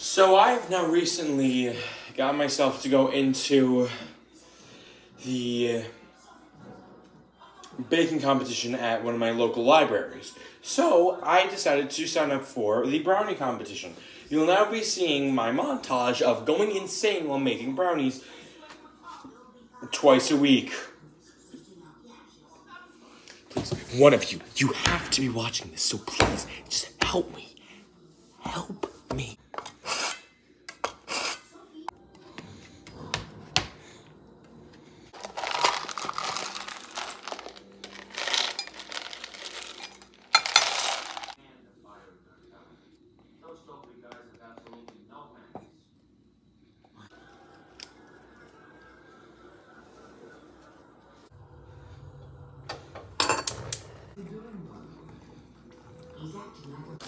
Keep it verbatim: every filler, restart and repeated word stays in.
So I have now recently got myself to go into the baking competition at one of my local libraries. So I decided to sign up for the brownie competition. You'll now be seeing my montage of going insane while making brownies twice a week. Please, one of you, you have to be watching this, so please, just help me. Help me. He's acting like a